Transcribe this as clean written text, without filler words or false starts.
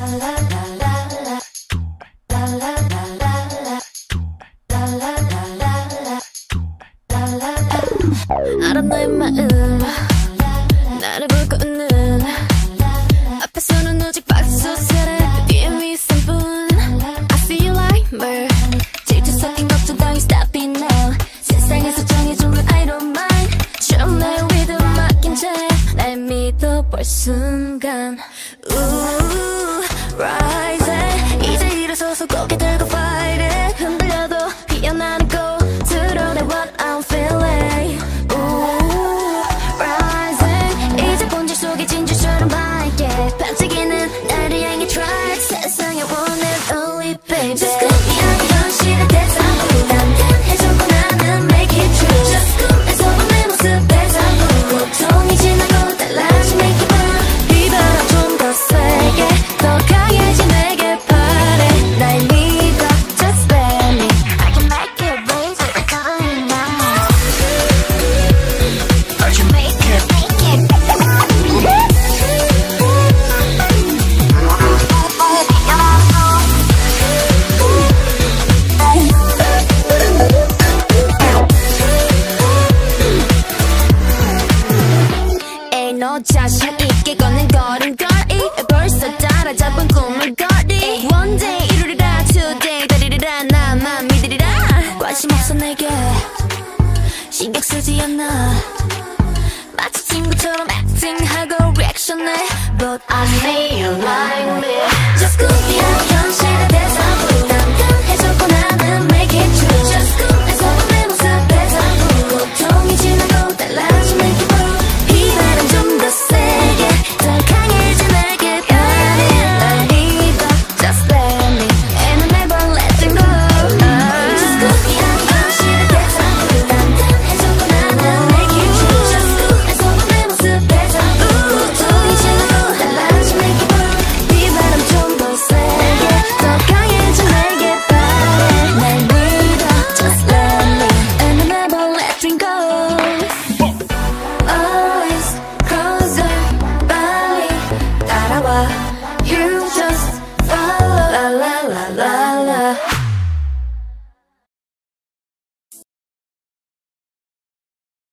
알아 너의 마음 나를 보고 웃는 앞에서는 오직 박수 소리 뒤에 미소뿐 I see you like me 질투 섞인 걱정 따위 stop it now 세상에서 정해준 룰 I don't mind 처음 날 믿음 맡긴 채 날 믿어볼 순간 Ooh, rising 이제 일어서서 고개 들고 fight it 흔들려도 피어나는 꽃 드러내 what I'm feeling Ooh, rising 이제 본질 속에 진주처럼 밝게 반짝이는 나를 향해 try 세상의 one and only baby Just call me out 현실의 대상으로 단단해졌고 나는 make it true Just 꿈에서 본 내 모습에 잠고 고통이 지나고 달라진 내 기분 비바람 좀 더 세게 더 강해진 내게 바래 날 믿어 Just let me I can make it raise it going now I can make it 에이 너 자신 있게 걷는 걸음걸이 벌써 따라잡은 꿈을 거리 One day 이루리라 Today 다리리라 나만 믿으리라 관심 없어 내게 신경 쓰지 않아 마치 친구처럼 acting하고 reaction해 But I see you like me Just 꿈이야 현실의 대상으로 단단해졌고 나는 make it true Just 꿈에서 본 내 모습에 잠고 고통이 지나고 달라진 내 기분 비바람 좀 더 세게 더 강해진 내게 바래 날 믿어 Just let me And I'm never letting go Just 꿈이야 현실의 대상으로 단단해졌고 나는 make it true Just 꿈에서 본 내 모습에 잠고 고통이 지나고 달라진 내 기분 비바람 좀 더 세게 더 강해진 내게 바래 날 믿어 Just let me And I'm never letting go Always closer 빨리 따라와